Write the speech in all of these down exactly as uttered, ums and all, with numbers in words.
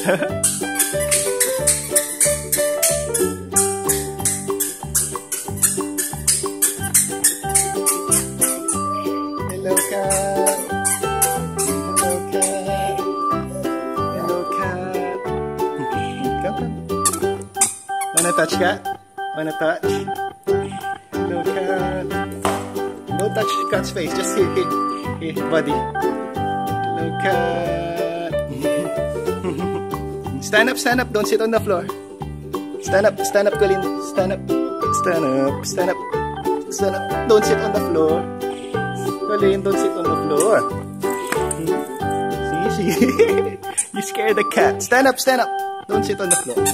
Hello, cat. Hello, cat. Hello, cat. Come, come. Wanna touch, cat? Wanna touch? Hello, cat. Don't touch cat's face. Just here, here, here, buddy. Hello, cat. Stand up, stand up. Don't sit on the floor. Stand up, stand up, Coleen. Stand up, stand up, stand up, stand up. Don't sit on the floor. Coleen, don't sit on the floor. See, see. You scared the cat. Stand up, stand up. Don't sit on the floor.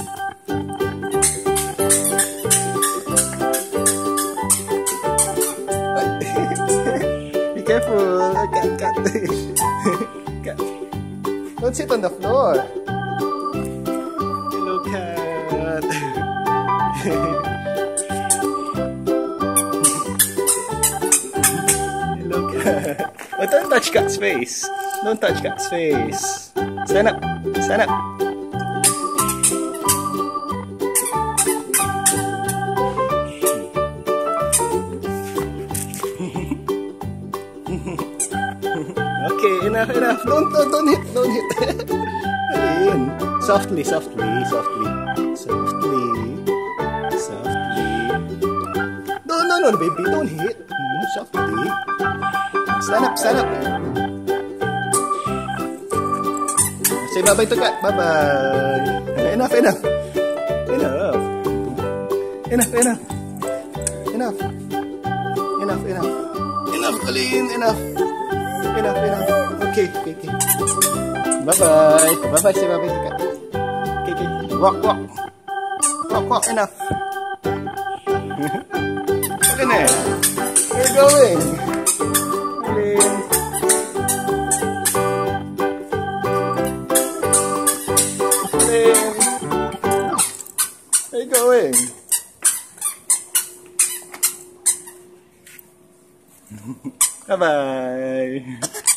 Be careful, cat, cat. Cat. Don't sit on the floor. Hello, cat. Hello, cat. Oh, don't touch cat's face. Don't touch cat's face. Stand up. Stand up. Okay, enough, enough. Don't, don't, don't hit, don't hit. Coleen. Softly, softly, softly, softly, softly. No, no, no, baby, don't hit. Mm, softly. Stand up, stand up. Say bye-bye to cat. Bye-bye. Enough, enough. Enough. Enough, enough. Enough. Enough, enough. Enough, Coleen, enough. Enough, enough. Okay, okay, okay. Bye-bye. Bye-bye, say bye-bye to cat. Okay, okay. Walk, walk. Walk, walk, enough. Coleen, eh? Where are you going? Coleen. Coleen. Where are you going? Bye-bye.